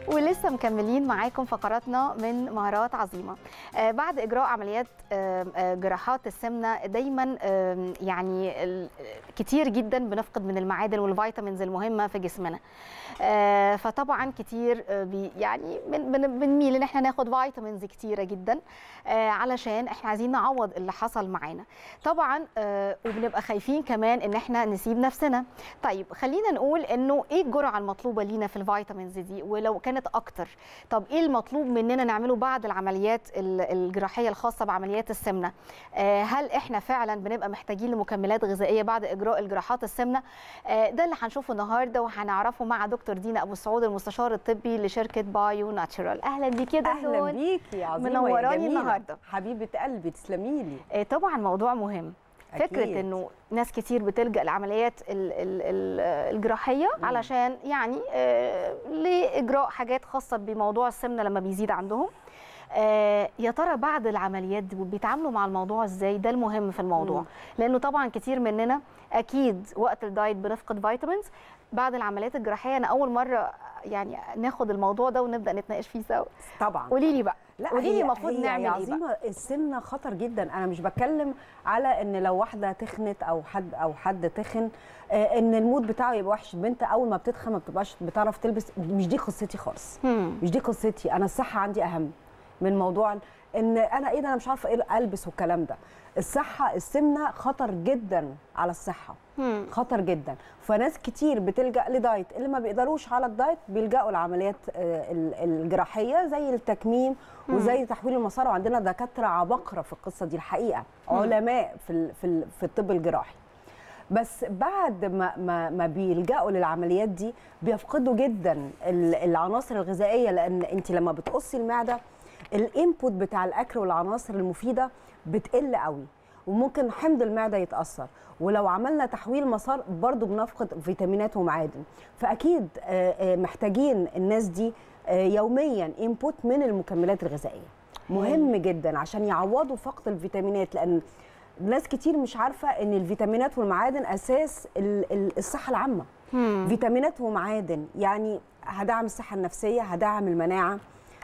ولسه مكملين معاكم فقراتنا من مهارات عظيمه. بعد اجراء عمليات جراحات السمنه دايما يعني كتير جدا بنفقد من المعادن والفيتامينز المهمه في جسمنا. فطبعا كتير يعني بنميل ان احنا ناخد فيتامينز كتيره جدا علشان احنا عايزين نعوض اللي حصل معانا طبعا. وبنبقى خايفين كمان ان احنا نسيب نفسنا. طيب خلينا نقول انه ايه الجرعه المطلوبه لينا في الفيتامينز دي، ولو كانت اكتر طب ايه المطلوب مننا نعمله بعد العمليات الجراحيه الخاصه بعمليات السمنه؟ هل احنا فعلا بنبقى محتاجين لمكملات غذائيه بعد اجراء الجراحات السمنه؟ ده اللي هنشوفه النهارده وهنعرفه مع دكتور دينا ابو السعود المستشار الطبي لشركه بايو ناتشورال. اهلا بيكي يا دكتور. اهلا بيكي يا عظيمه، منوراني النهارده حبيبه قلبي، تسلمي لي. طبعا موضوع مهم. أكيد. فكره انه ناس كتير بتلجأ لعمليات الجراحيه علشان يعني لاجراء حاجات خاصه بموضوع السمنه لما بيزيد عندهم. يا ترى بعد العمليات دي بيتعاملوا مع الموضوع ازاي؟ ده المهم في الموضوع. لانه طبعا كتير مننا اكيد وقت الدايت بنفقد فيتامينز. بعد العمليات الجراحيه انا اول مره يعني ناخد الموضوع ده ونبدا نتناقش فيه سوا. طبعا قولي لي بقى، قولي لي المفروض نعمل ايه بقى؟ السمنه خطر جدا. انا مش بتكلم على ان لو واحده تخنت او حد تخن ان المود بتاعه يبقى وحش. البنت اول ما بتتخن ما بتبقاش بتعرف تلبس. مش دي قصتي خالص. مش دي قصتي. انا الصحه عندي اهم من موضوع ان انا ايه ده انا مش عارفه ايه البس والكلام ده. الصحه، السمنه خطر جدا على الصحه. خطر جدا. فناس كتير بتلجأ لدايت. اللي ما بيقدروش على الدايت بيلجأوا لعمليات الجراحيه زي التكميم وزي تحويل المسار. وعندنا دكاتره عباقره في القصه دي الحقيقه، علماء في الطب الجراحي. بس بعد ما بيلجأوا للعمليات دي بيفقدوا جدا العناصر الغذائيه، لان انت لما بتقصي المعده الانبوت بتاع الاكل والعناصر المفيده بتقل قوي، وممكن حمض المعده يتاثر. ولو عملنا تحويل مسار برضو بنفقد فيتامينات ومعادن. فاكيد محتاجين الناس دي يوميا انبوت من المكملات الغذائيه. مهم جدا عشان يعوضوا فقد الفيتامينات، لان ناس كتير مش عارفه ان الفيتامينات والمعادن اساس الصحه العامه. فيتامينات ومعادن يعني هدعم الصحه النفسيه، هدعم المناعه،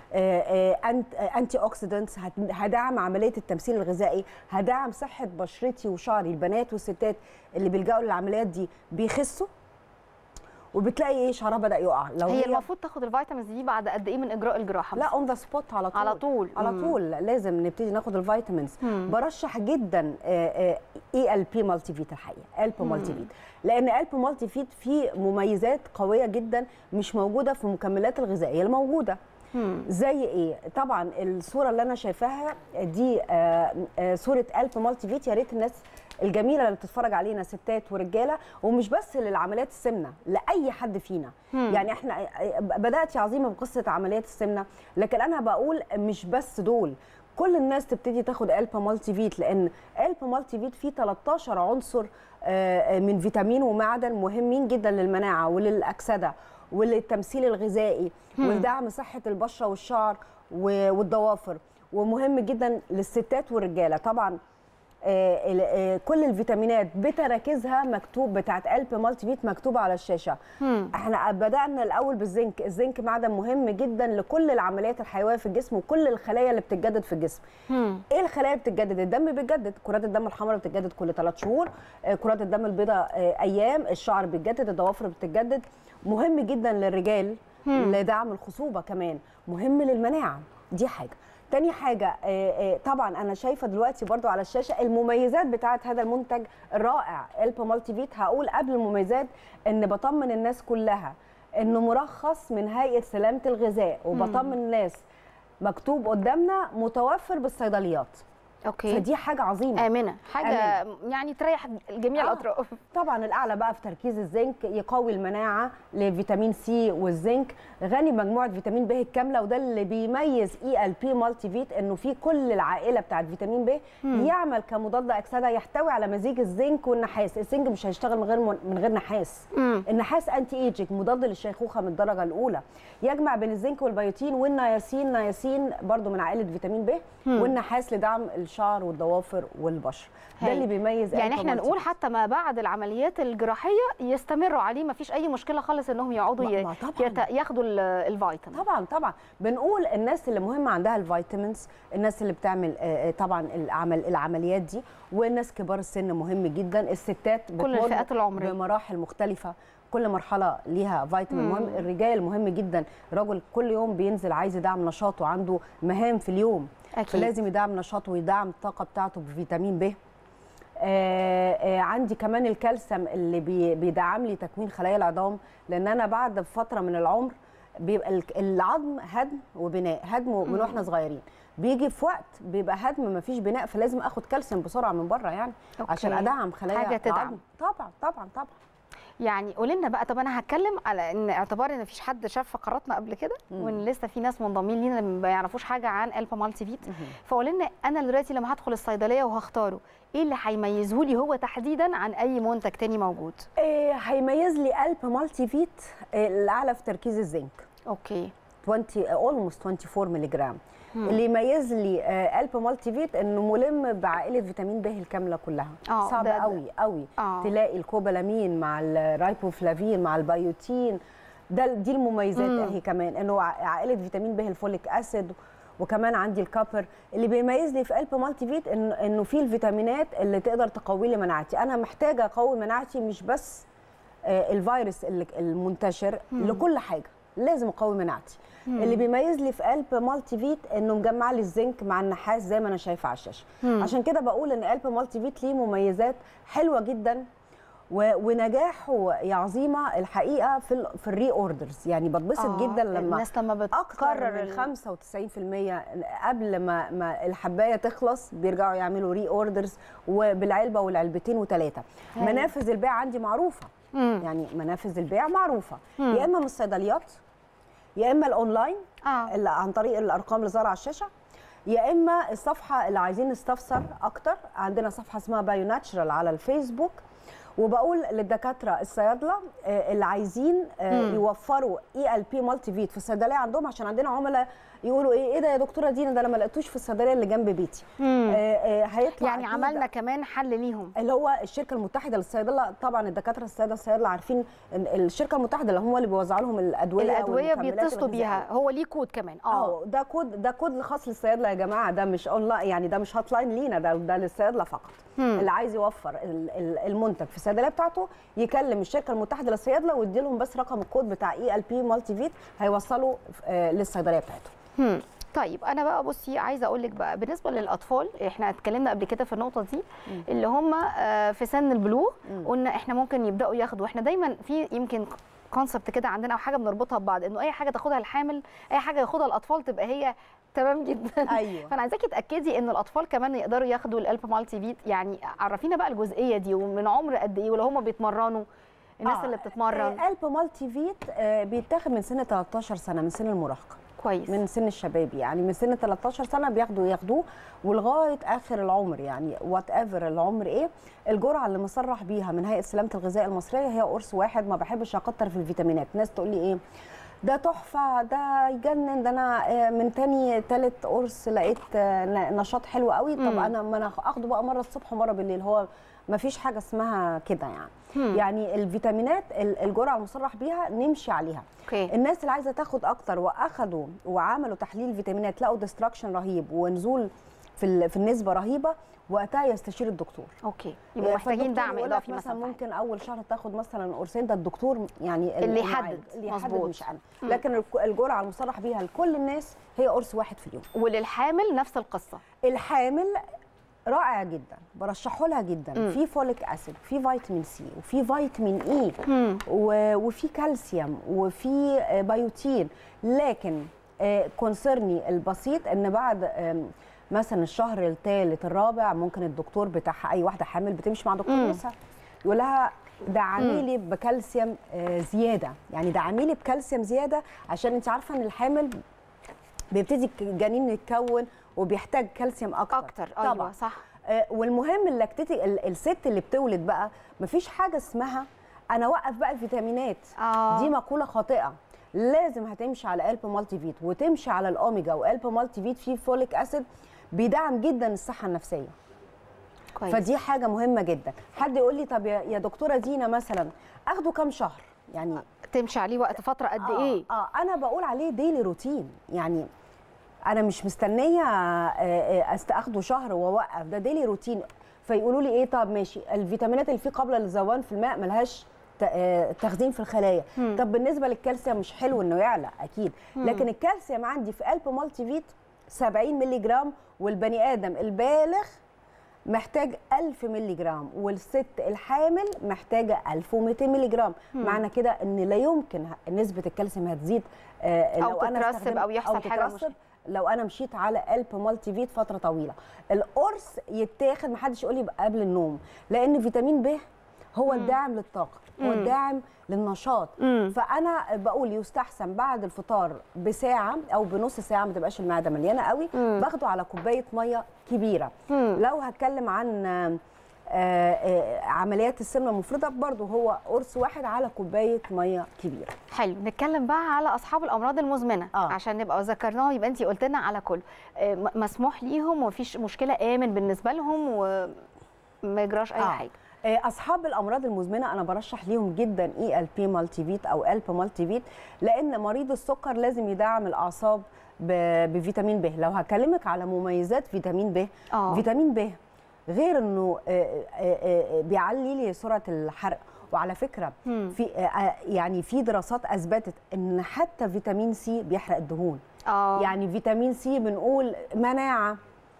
انتي اوكسيدنتس، هدعم عمليه التمثيل الغذائي، هدعم صحه بشرتي وشعري. البنات والستات اللي بيلجأوا للعمليات دي بيخسوا، وبتلاقي ايه شعرها بدا يقع. لو هي المفروض تاخد الفيتامينز دي بعد قد ايه من اجراء الجراحه؟ لا اون ذا سبوت على طول. على طول على طول لازم نبتدي ناخد الفيتامينز. برشح جدا اي ال بي مالتي فيت الحقيقه، الب مالتي فيت، لان الب مالتي فيت فيه مميزات قويه جدا مش موجوده في المكملات الغذائيه الموجوده. زي ايه؟ طبعا الصوره اللي انا شايفاها دي صوره الب مالتي فيت. يا ريت الناس الجميله اللي بتتفرج علينا ستات ورجاله، ومش بس للعمليات السمنه، لاي حد فينا. يعني احنا بدات يا عظيمه بقصه عمليات السمنه، لكن انا بقول مش بس دول، كل الناس تبتدي تاخد الب مالتي فيت، لان الب مالتي فيت فيه 13 عنصر من فيتامين ومعدن مهمين جدا للمناعه وللاكسده وللتمثيل الغذائي ولدعم صحه البشره والشعر والضوافر، ومهم جدا للستات والرجاله. طبعا كل الفيتامينات بتراكيزها مكتوب بتاعت الب مالتي فيت مكتوبه على الشاشه. احنا بدانا الاول بالزنك. الزنك معدن مهم جدا لكل العمليات الحيويه في الجسم وكل الخلايا اللي بتتجدد في الجسم. ايه الخلايا اللي بتتجدد؟ الدم بيتجدد، كرات الدم الحمراء بتتجدد كل 3 شهور، كرات الدم البيضاء ايام، الشعر بيتجدد، الضوافر بتتجدد. مهم جدا للرجال لدعم الخصوبه، كمان مهم للمناعه. دي حاجه. تاني حاجة طبعا أنا شايفة دلوقتي برضو على الشاشة المميزات بتاعت هذا المنتج الرائع الب مالتي فيت. هقول قبل المميزات إن بطمن الناس كلها إنه مرخص من هيئة سلامة الغذاء، وبطمن الناس مكتوب قدامنا متوفر بالصيدليات. اوكي. فدي حاجه عظيمه، امنه، حاجه يعني تريح جميع الاطراف. طبعا الاعلى بقى في تركيز الزنك، يقوي المناعه لفيتامين سي، والزنك غني بمجموعه فيتامين ب الكامله، وده اللي بيميز اي ال بي مالتي فيت، انه في كل العائله بتاعت فيتامين ب يعمل كمضاد اكسده، يحتوي على مزيج الزنك والنحاس. الزنك مش هيشتغل من غير نحاس. النحاس انتي ايجيك، مضاد للشيخوخه من الدرجه الاولى، يجمع بين الزنك والبيوتين والنياسين. نياسين برضو من عائله فيتامين ب، والنحاس لدعم الشعر والضوافر والبشره. ده اللي بيميز يعني احنا نقول حتى ما بعد العمليات الجراحيه يستمروا عليه، ما فيش اي مشكله خالص انهم يقعدوا ياخدوا الفيتامين. طبعا بنقول الناس اللي مهم عندها الفيتامينز، الناس اللي بتعمل طبعا العمليات دي، والناس كبار السن مهم جدا، الستات كل الفئات العمريه بمراحل مختلفه، كل مرحله ليها فيتامين مهم. الرجال مهم جدا، الرجل كل يوم بينزل عايز يدعم نشاطه، عنده مهام في اليوم أكيد. فلازم يدعم نشاطه ويدعم الطاقه بتاعته بفيتامين ب. عندي كمان الكالسيوم اللي بيدعم لي تكوين خلايا العظام، لان انا بعد فتره من العمر بيبقى العظم هدم وبناء، هدم من واحنا صغيرين، بيجي في وقت بيبقى هدم ما فيش بناء، فلازم اخد كالسيوم بسرعه من بره يعني عشان ادعم خلايا العظم. طبعا. يعني قولي لنا بقى، طب انا هتكلم على ان اعتبار ان مفيش حد شاف فقراتنا قبل كده وان لسه في ناس منضمين لينا ما يعرفوش حاجه عن البا مالتي فيت، فقولي لنا انا دلوقتي لما هدخل الصيدليه وهختاره ايه اللي هيميزه لي هو تحديدا عن اي منتج تاني موجود؟ هيميز لي البا مالتي فيت الاعلى في تركيز الزنك. اوكي. almost 24 ملي جرام. اللي يميز لي البا مالتي فيت انه ملم بعائله فيتامين ب الكامله كلها. صعب قوي تلاقي الكوبالامين مع الرايبوفلافين مع البيوتين، دي المميزات اهي. كمان انه عائله فيتامين ب الفوليك اسيد، وكمان عندي الكابر. اللي بيميز لي في البا مالتي فيت انه في الفيتامينات اللي تقدر تقوي لي مناعتي. انا محتاجه اقوي مناعتي، مش بس الفيروس المنتشر، لكل حاجه لازم اقوي مناعتي. اللي بيميز لي في البا مالتي فيت انه مجمع لي الزنك مع النحاس زي ما انا شايفه على الشاشه. عشان كده بقول ان البا مالتي فيت ليه مميزات حلوه جدا، ونجاحه يا عظيمه الحقيقه في الري اوردرز. يعني بتبسط جدا لما الناس لما بتكرر 95% قبل ما الحبايه تخلص بيرجعوا يعملوا ري اوردرز، وبالعلبه والعلبتين وثلاثه. منافذ البيع عندي معروفه، يعني منافذ البيع معروفه، يا اما من الصيدليات، يا اما الاونلاين اللي عن طريق الارقام اللي ظاهره على الشاشه، يا اما الصفحه اللي عايزين نستفسر اكتر عندنا صفحه اسمها بايو ناتشرال على الفيسبوك. وبقول للدكاتره الصيادله اللي عايزين يوفروا ELP مالتي فيت في الصيدليه عندهم، عشان عندنا عملاء يقولوا ايه ده يا دكتوره دينا، ده انا ما لقيتوش في الصيدليه اللي جنب بيتي. هيطلع يعني عملنا كمان حل ليهم، اللي هو الشركه المتحده للصيدله. طبعا الدكاتره الصيادله عارفين ان الشركه المتحده اللي هم اللي بيوزعوا لهم الادويه بيتصلوا بيها، هو ليه كود كمان. ده كود خاص للصيادله يا جماعه، ده مش اونلاين، يعني ده مش هوت لاين لينا، ده للصيادله فقط. اللي عايز يوفر المنتج في الصيدليه بتاعته يكلم الشركه المتحده للصيادله ويدي لهم بس رقم الكود بتاع ELP مالتي فيت، هيوصلوا للصيدليه بتاعتهم. طيب انا بقى بصي عايزه اقول لك بقى بالنسبه للاطفال، احنا اتكلمنا قبل كده في النقطه دي اللي هم في سن البلوغ، قلنا احنا ممكن يبداوا ياخدوا. احنا دايما في يمكن كونسبت كده عندنا او حاجه بنربطها ببعض، انه اي حاجه تاخدها الحامل، اي حاجه ياخدها الاطفال تبقى هي تمام جدا. أيوة. فانا عايزاكي تاكدي ان الاطفال كمان يقدروا ياخدوا الالبا مالتي فيت. يعني عرفينا بقى الجزئيه دي، ومن عمر قد ايه، ولا هم بيتمرنوا الناس اللي بتتمرن؟ البا مالتي فيت بيتاخد من سن 13 سنه، من سن المراهقه. كويس. من سن الشباب، يعني من سن 13 سنه ياخدوه ولغايه اخر العمر، يعني وات ايفر العمر ايه. الجرعه اللي مصرح بيها من هيئه سلامه الغذاء المصريه هي قرص واحد. ما بحبش اكتر في الفيتامينات. ناس تقول لي ايه ده تحفه، ده يجنن، ده انا من تاني تالت قرص لقيت نشاط حلو قوي. طب انا اخده بقى مره الصبح ومره بالليل. هو ما فيش حاجه اسمها كده يعني. يعني الفيتامينات الجرعه المصرح بيها نمشي عليها. الناس اللي عايزه تاخد اكتر واخدوا وعملوا تحليل فيتامينات لقوا ديستراكشن رهيب ونزول في النسبه رهيبه، وقتها يستشير الدكتور. يبقوا محتاجين دعم اضافي مثلا ممكن اول شهر تاخد مثلا قرصين، ده الدكتور يعني اللي يحدد مش انا. لكن الجرعه المصرح بيها لكل الناس هي قرص واحد في اليوم. وللحامل نفس القصه. الحامل رائع جدا، برشحه لها جدا. في فوليك اسيد، في فيتامين سي، وفي فيتامين اي، وفي كالسيوم، وفي بيوتين. لكن كونسرني البسيط ان بعد مثلا الشهر الثالث الرابع ممكن الدكتور بتاعها، اي واحده حامل بتمشي مع دكتور نساء، يقول لها دعمي لي بكالسيوم زياده. يعني دعمي لي بكالسيوم زياده، عشان انت عارفه ان الحامل بيبتدي الجنين يتكون وبيحتاج كالسيوم اكتر. طبعا. ايوه صح. والمهم اللاكتيتي الست اللي بتولد بقى مفيش حاجه اسمها انا اوقف بقى الفيتامينات. دي مقوله خاطئه. لازم هتمشي على البا مالتي فيت، وتمشي على الاوميجا. والبا مالتي فيت فيه فوليك اسيد بيدعم جدا الصحه النفسيه. كويس. فدي حاجه مهمه جدا. حد يقول لي طب يا دكتوره دينا مثلا اخده كام شهر يعني تمشي عليه وقت فتره قد ايه؟ انا بقول عليه ديلي روتين، يعني انا مش مستنيه اخده شهر واوقف، ده ديلي روتين. فيقولوا لي ايه طب ماشي الفيتامينات اللي فيه قبل الذوبان في الماء ملهاش تخزين في الخلايا. طب بالنسبه للكالسيوم مش حلو انه يعلى اكيد، لكن الكالسيوم عندي في قلب مالتي فيت 70 مللي جرام، والبني ادم البالغ محتاج 1000 مللي جرام، والست الحامل محتاجه 1200 مللي جرام. معنى كده ان لا يمكن نسبه الكالسيوم هتزيد لو انا تترسب او يحصل حاجه مشكله لو انا مشيت على قلب مالتي فيت فتره طويله. القرص يتاخد، محدش يقول لي قبل النوم، لان فيتامين ب هو الداعم للطاقه، هو الداعم للنشاط. فانا بقول يستحسن بعد الفطار بساعه او بنص ساعه، ما تبقاش المعده مليانه قوي، باخده على كوبايه ميه كبيره. لو هتكلم عن عمليات السمنه المفرطه برضو هو قرص واحد على كوبايه ميه كبيره. حلو. نتكلم بقى على اصحاب الامراض المزمنه عشان نبقى ذكرناهم. يبقى انت قلت لنا على كل مسموح ليهم ومفيش مشكله، امن بالنسبه لهم وما يجراش اي حاجه. اصحاب الامراض المزمنه انا برشح ليهم جدا ELP مالتي فيت او ألب مالتي فيت، لان مريض السكر لازم يدعم الاعصاب بفيتامين ب. لو هكلمك على مميزات فيتامين ب، فيتامين ب غير انه بيعلي لي سرعه الحرق، وعلى فكره في يعني في دراسات اثبتت ان حتى فيتامين سي بيحرق الدهون. يعني فيتامين سي بنقول مناعه،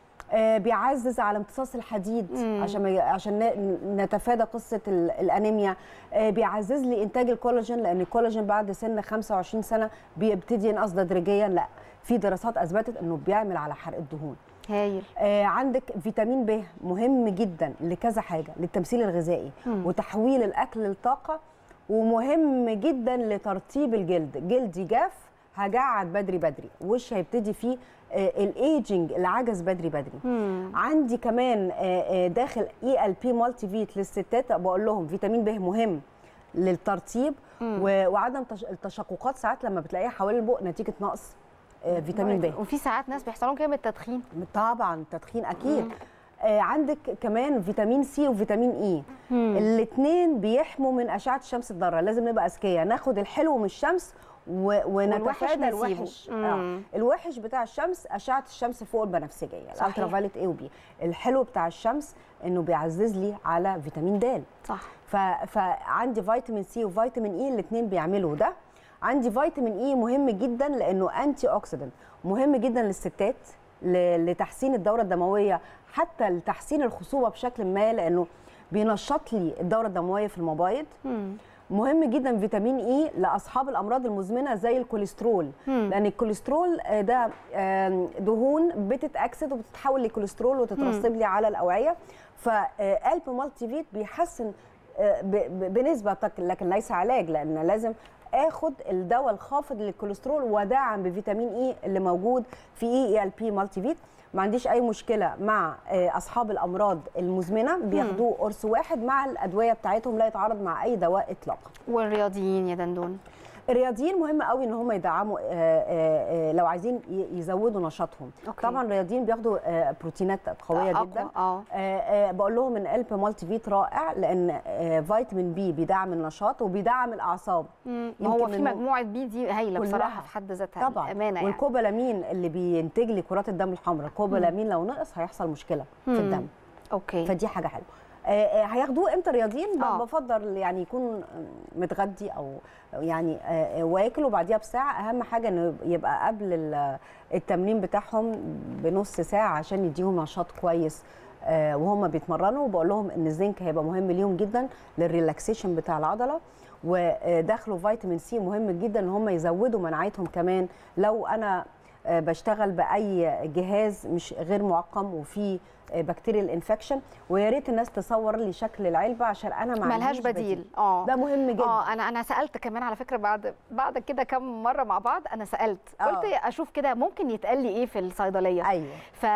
بيعزز على امتصاص الحديد عشان نتفادى قصه الانيميا، بيعزز لي انتاج الكولاجين، لان الكولاجين بعد سن 25 سنه بيبتدي ينقص تدريجيا. لا، في دراسات اثبتت انه بيعمل على حرق الدهون. هايل. عندك فيتامين ب مهم جدا لكذا حاجه، للتمثيل الغذائي وتحويل الاكل للطاقه، ومهم جدا لترطيب الجلد. جلدي جاف هجعد بدري بدري، وش هيبتدي فيه الايجنج، العجز بدري بدري. عندي كمان داخل ELP مالتي فيت للستات، بقول لهم فيتامين ب مهم للترطيب وعدم التشققات ساعات لما بتلاقيها حوالين البق نتيجه نقص فيتامين ب. وفي ساعات ناس بيحصل لهم كده من التدخين. طبعا التدخين اكيد. عندك كمان فيتامين سي وفيتامين اي، الاثنين بيحموا من اشعه الشمس الضاره. لازم نبقى اذكياء، ناخد الحلو من الشمس ونتفادى الوحش. الوحش بتاع الشمس اشعه الشمس فوق البنفسجيه، الالترا فايلت A وB. الحلو بتاع الشمس انه بيعزز لي على فيتامين د. صح. فعندي فيتامين سي وفيتامين اي الاثنين بيعملوا ده. عندي فيتامين اي مهم جدا لانه انتي اوكسيدنت، مهم جدا للستات لتحسين الدوره الدمويه، حتى لتحسين الخصوبه بشكل ما، لانه بينشط لي الدوره الدمويه في المبايض. مهم جدا فيتامين اي لاصحاب الامراض المزمنه زي الكوليسترول، لان الكوليسترول ده دهون بتتاكسد وبتتحول لكوليسترول وتترسب لي على الاوعيه. فألب مالتي فيت بيحسن بنسبه، لكن ليس علاج، لان لازم اخد الدواء الخافض للكوليسترول ودعم بفيتامين اي اللي موجود في ELP مالتي فيت. ما عنديش اي مشكله مع اصحاب الامراض المزمنه، بياخدوه قرص واحد مع الادويه بتاعتهم، لا يتعارض مع اي دواء اطلاقا. والرياضيين يا دندون؟ الرياضيين مهم قوي ان هم يدعموا لو عايزين يزودوا نشاطهم. طبعا الرياضيين بياخدوا بروتينات قويه جدا. بقول لهم ان ألب مالتي فيت رائع، لان فيتامين بي بيدعم النشاط وبيدعم الاعصاب. هو في مجموعه بي دي هايله بصراحه في حد ذاتها طبعا. امانه يعني. والكوبالامين اللي بينتج لي كرات الدم الحمراء، الكوبالامين لو نقص هيحصل مشكله في الدم. فدي حاجه حلوه. هياخدوه امتى الرياضيين؟ بفضل يعني يكون متغدي او يعني واكل وبعديها بساعه. اهم حاجه انه يبقى قبل التمرين بتاعهم بنص ساعه عشان يديهم نشاط كويس وهم بيتمرنوا. وبقول لهم ان الزنك هيبقى مهم ليهم جدا للريلاكسيشن بتاع العضله، وداخله فيتامين سي مهم جدا ان هم يزودوا مناعتهم كمان. لو انا بشتغل باي جهاز مش غير معقم وفي بكتيريال انفكشن، ويا ريت الناس تصور لي شكل العلبه عشان انا ما ملهاش بديل. ده مهم جدا. انا سالت كمان على فكره بعد كده كم مره مع بعض، انا سالت قلت اشوف كده ممكن يتقال لي ايه في الصيدليه. ايوه.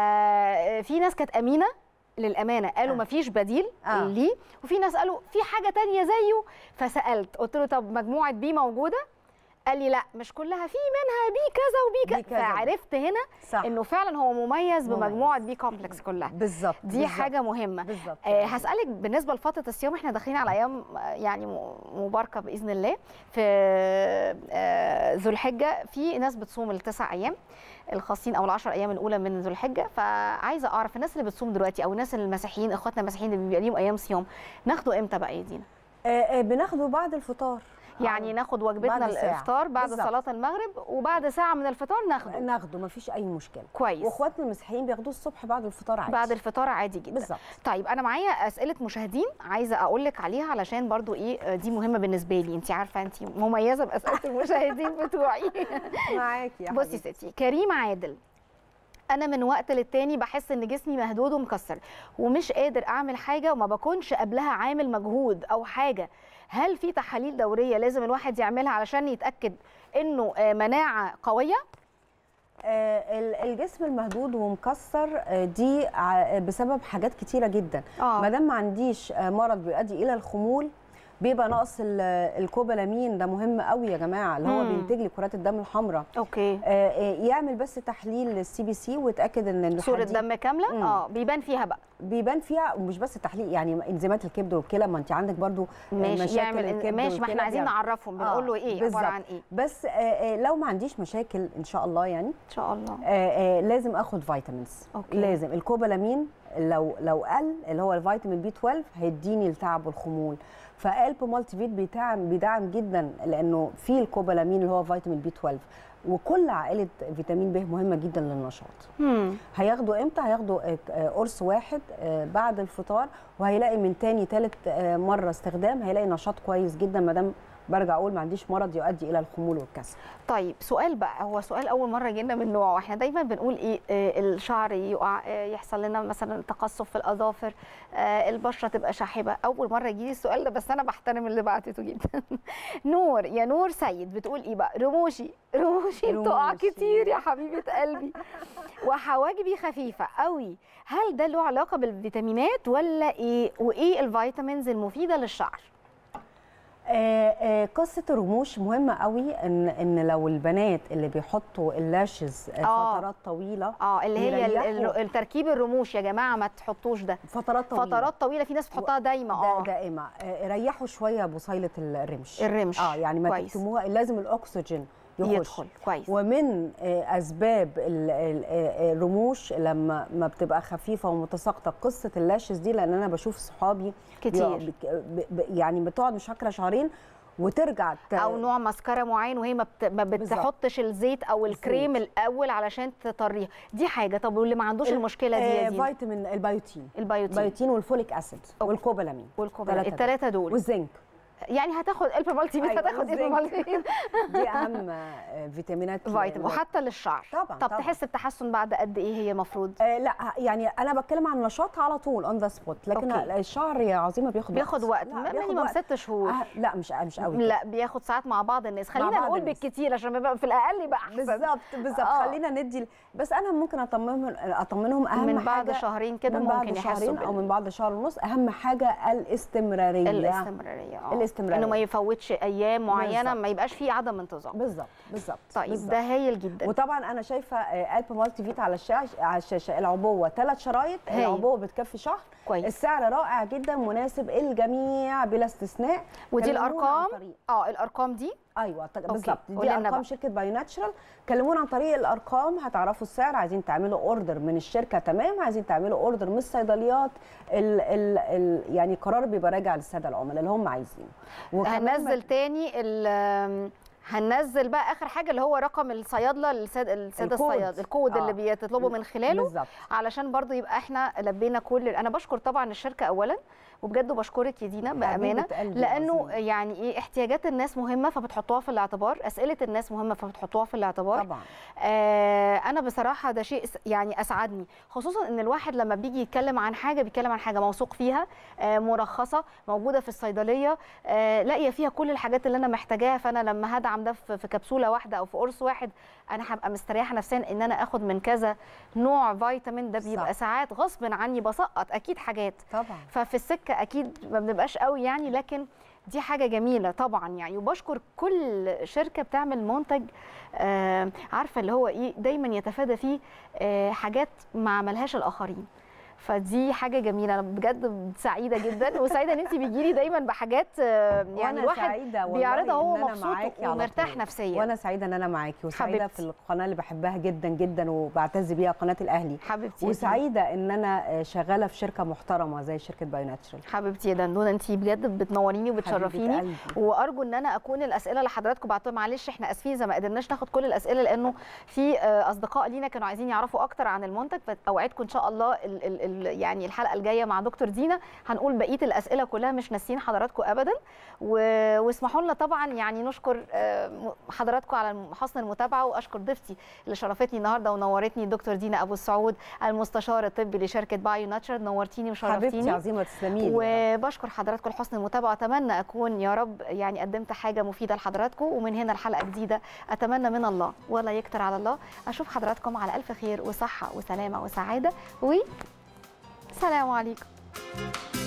ففي ناس كانت امينه للامانه قالوا مفيش بديل ليه، وفي ناس قالوا في حاجه تانية زيه. فسالت قلت له طب مجموعه بي موجوده؟ قال لي لا مش كلها، في منها بي كذا وبي كذا، فعرفت هنا صح. انه فعلا هو مميز بمجموعه بي كومبلكس كلها. بالظبط، دي حاجه مهمه. بالظبط. هسالك بالنسبه لفتره الصيام، احنا داخلين على ايام يعني مباركه باذن الله في ذو الحجه، في ناس بتصوم ال9 ايام الخاصين او ال10 ايام الاولى من ذو الحجه، فعايزه اعرف الناس اللي بتصوم دلوقتي او الناس المسيحيين اخواتنا المسيحيين اللي بيبقى ليهم ايام صيام، ناخده امتى بقى يا دينا؟ بناخده بعد الفطار، يعني ناخد وجبتنا الافطار بعد صلاه المغرب، وبعد ساعه من الفطار ناخده مفيش اي مشكله. كويس. واخواتنا المسيحيين بياخدوه الصبح بعد الفطار عادي. بعد الفطار عادي جدا. بالظبط. طيب انا معايا اسئله مشاهدين عايزه اقول لك عليها علشان برضو ايه دي مهمه بالنسبه لي، انت عارفه انت مميزه باسئله المشاهدين بتوعي. معاكي يا حبيبتي. بصي ستي، كريم عادل، انا من وقت للتاني بحس ان جسمي مهدود ومكسر ومش قادر اعمل حاجه وما بكونش قبلها عامل مجهود او حاجه، هل في تحاليل دوريه لازم الواحد يعملها علشان يتاكد انه مناعه قويه؟ الجسم المهدود ومكسر دي بسبب حاجات كتيره جدا. ما دام ما عنديش مرض بيؤدي الى الخمول، بيبقى ناقص الكوبالامين، ده مهم قوي يا جماعه، اللي هو بينتج لي كرات الدم الحمراء. اوكي. يعمل بس تحليل للسي بي سي ويتاكد ان صوره دم كامله. بيبان فيها بقى، بيبان فيها، ومش بس تحليل، يعني انزيمات الكبد والكلى، ما انت عندك برضو مشاكل الكبد. ماشي، ما احنا عايزين نعرفهم، بنقول له ايه عباره عن ايه. بس لو ما عنديش مشاكل ان شاء الله، يعني ان شاء الله لازم اخد فيتامينز. لازم الكوبالامين لو قل، اللي هو الفيتامين بي 12، هيديني التعب والخمول. فالب مالتي فيت بيدعم جدا، لانه فيه الكوبالامين اللي هو فيتامين بي 12، وكل عائله فيتامين ب مهمه جدا للنشاط. هياخدوا امتى؟ هياخدوا قرص واحد بعد الفطار، وهيلاقي من تاني تالت مره استخدام هيلاقي نشاط كويس جدا، ما دام برجع اقول ما عنديش مرض يؤدي الى الخمول والكسل. طيب سؤال بقى، هو سؤال اول مره جينا من نوعه، احنا دايما بنقول ايه، الشعر يقع، يحصل لنا مثلا تقصف في الاظافر، البشره تبقى شاحبه. اول مره يجي لي السؤال ده، بس انا بحترم اللي بعتته جدا. نور، يا نور سيد بتقول ايه بقى، رموشي بتقع كتير يا حبيبه قلبي، وحواجبي خفيفه قوي، هل ده له علاقه بالفيتامينات ولا ايه؟ وايه الفيتامينز المفيده للشعر؟ قصه الرموش مهمه قوي، ان لو البنات اللي بيحطوا اللاشز فترات طويله، اللي هي التركيب الرموش يا جماعه ما تحطوش ده فترات طويله، في ناس بتحطها دايما. دائمه. ريحوا شويه بصيله الرمش يعني ما تكتموها، لازم الاكسجين يدخل كويس. ومن اسباب الرموش لما ما بتبقى خفيفه ومتساقطه قصه اللاشز دي، لان انا بشوف صحابي كتير يعني بتقعد مش فاكره شهرين وترجع او نوع ماسكارا معين وهي ما بتحطش الزيت او الكريم الاول علشان تطريها، دي حاجه. طب واللي ما عندوش المشكله دي يا زينة؟ فيتامين البيوتين والفوليك اسيد والكوبالامين، الثلاثه دول، والزنك. يعني هتاخد الب مالتي فيت، هتاخد الب مالتي فيت. دي اهم فيتامينات وحتى للشعر. طب تحس بتحسن بعد قد ايه هي المفروض؟ لا يعني انا بتكلم عن النشاط على طول اون ذا سبوت، لكن الشعر يا عظيمه بياخد وقت مينيمم 6 شهور. لا مش قوي، لا بياخد ساعات مع بعض الناس، خلينا نقول بالكتير عشان يبقى في الاقل يبقى احسن. بالظبط. خلينا ندي، بس انا ممكن اطمنهم اهم من بعد شهرين كده، ممكن يحسوا او من بعد شهر ونص. اهم حاجه الاستمراريه انه ما يفوتش ايام معينه، بالزبط. ما يبقاش فيه عدم انتظام. بالظبط. طيب ده هايل جدا. وطبعا انا شايفه الب مالتي فيت على الشاشه العبوه 3 شرايط، العبوه بتكفي شهر كويس. السعر رائع جدا، مناسب الجميع بلا استثناء. ودي الارقام الارقام دي ايوه بالظبط، دي ارقام شركه بايو ناتشرال. كلمونا عن طريق الارقام هتعرفوا السعر. عايزين تعملوا اوردر من الشركه تمام، عايزين تعملوا اوردر من الصيدليات، يعني قرار بيبقى راجع للساده العملاء اللي هم عايزينه. هننزل تاني هننزل بقى اخر حاجه اللي هو رقم الصيادله، الساده الصيادله، الكود اللي بيتطلبوا من خلاله بالزبط. علشان برضو يبقى احنا لبينا كل. انا بشكر طبعا الشركه اولا، وبجد بشكرك يا دينا بامانه، لانه يعني ايه، احتياجات الناس مهمه فبتحطوها في الاعتبار، اسئله الناس مهمه فبتحطوها في الاعتبار طبعا. انا بصراحه ده شيء يعني اسعدني، خصوصا ان الواحد لما بيجي يتكلم عن حاجه بيتكلم عن حاجه موثوق فيها، مرخصه موجوده في الصيدليه، لاقيه فيها كل الحاجات اللي انا محتاجاها. فانا لما هدعم ده في كبسوله واحده او في قرص واحد، انا هبقى مستريحه نفسيا ان انا اخد من كذا نوع فيتامين. ده بيبقى ساعات غصب عني بسقط اكيد حاجات طبعا، ففي السكه اكيد ما بنبقاش قوي يعني، لكن دي حاجه جميله طبعا يعني. وبشكر كل شركه بتعمل منتج عارفه اللي هو ايه، دايما يتفادى فيه حاجات ما عملهاش الاخرين. فدي حاجه جميله، انا بجد سعيده جدا، وسعيده ان انت بيجي لي دايما بحاجات يعني الواحد بيعرضها هو مبسوط ومرتاح نفسيا. وانا سعيده ان انا معاكي، وسعيده في القناه اللي بحبها جدا جدا وبعتز بيها، قناه الاهلي حبيبتي. وسعيده ان انا شغاله في شركه محترمه زي شركه بايو ناتشرال. حبيبتي يا دندونه، انت بجد بتنوريني وبتشرفيني، وارجو ان انا اكون الاسئله اللي حضراتكم بعتوها، معلش احنا اسفين اذا ما قدرناش ناخد كل الاسئله، لانه في اصدقاء لينا كانوا عايزين يعرفوا اكتر عن المنتج، فاوعدكم ان شاء الله يعني الحلقه الجايه مع دكتور دينا هنقول بقيه الاسئله كلها، مش ناسيين حضراتكم ابدا. واسمحوا لنا طبعا يعني نشكر حضراتكم على حسن المتابعه، واشكر ضيفتي اللي شرفتني النهارده ونورتني دكتور دينا ابو السعود، المستشار الطبي لشركه بايو ناتشرال. نورتيني وشرفتيني حبيبتي عظيمه، تسلمي لي. وبشكر حضراتكم لحسن المتابعه، اتمنى اكون يا رب يعني قدمت حاجه مفيده لحضراتكم. ومن هنا الحلقه جديده، اتمنى من الله ولا يكتر على الله اشوف حضراتكم على الف خير وصحه وسلامه وسعاده، سلام عليكم.